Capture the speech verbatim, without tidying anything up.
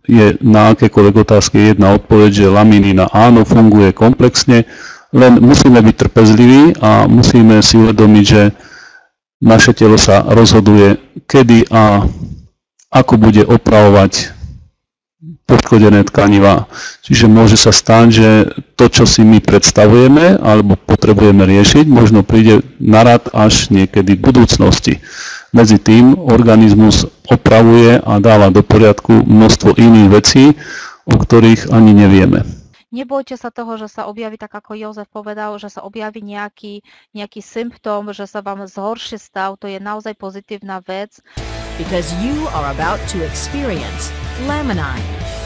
je na akékoľvek otázky jedna odpoveď, že laminina áno, funguje komplexne, len musíme byť trpezliví a musíme si uvedomiť, že naše telo sa rozhoduje, kedy a ako bude opravovať poškodené tkanivá. Čiže môže sa stať, že to, čo si my predstavujeme alebo potrebujeme riešiť, možno príde na rad až niekedy v budúcnosti. Medzi tým organizmus opravuje a dáva do poriadku množstvo iných vecí, o ktorých ani nevieme. Nebojte sa toho, že sa objaví, tak ako Jozef povedal, že sa objaví nejaký, nejaký symptóm, že sa vám zhorší stav, to je naozaj pozitívna vec. Because you are about to experience Laminine.